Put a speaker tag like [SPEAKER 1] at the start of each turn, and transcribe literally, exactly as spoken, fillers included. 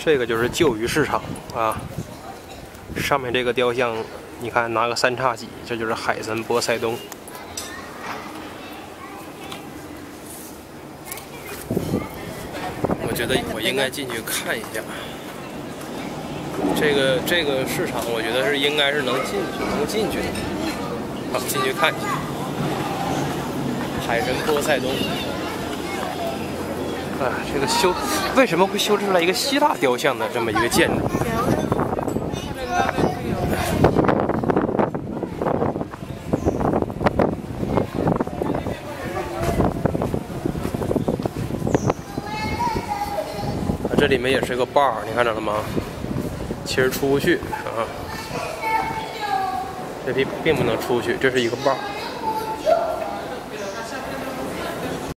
[SPEAKER 1] 这个就是旧鱼市场啊，上面这个雕像，你看拿个三叉戟，这就是海神波塞冬。我觉得我应该进去看一下。这个这个市场，我觉得是应该是能进去，能进去的。好，进去看一下。海神波塞冬。啊，这个修为什么会修出来一个希腊雕像的这么一个建筑？啊，这里面也是个 bar， 你看着了吗？其实出不去啊，这里并不能出去，这是一个 bar。